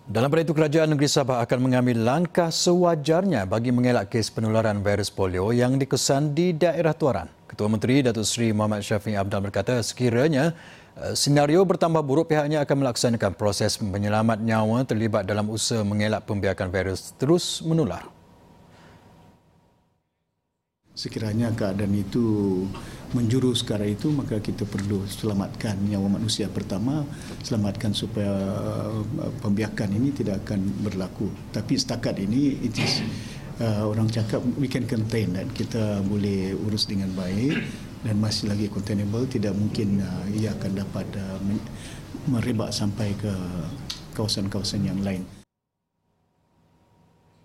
Dalam pada itu, Kerajaan Negeri Sabah akan mengambil langkah sewajarnya bagi mengelak kes penularan virus polio yang dikesan di daerah Tuaran. Ketua Menteri Datuk Seri Muhammad Syafiee Apdal berkata sekiranya senario bertambah buruk, pihaknya akan melaksanakan proses penyelamat nyawa terlibat dalam usaha mengelak pembiakan virus terus menular. Sekiranya keadaan itu menjurus ke arah itu, maka kita perlu selamatkan nyawa manusia pertama, selamatkan supaya pembiakan ini tidak akan berlaku. Tapi setakat ini, orang cakap we can contain, dan kita boleh urus dengan baik dan masih lagi containable. Tidak mungkin ia akan dapat merebak sampai ke kawasan-kawasan yang lain.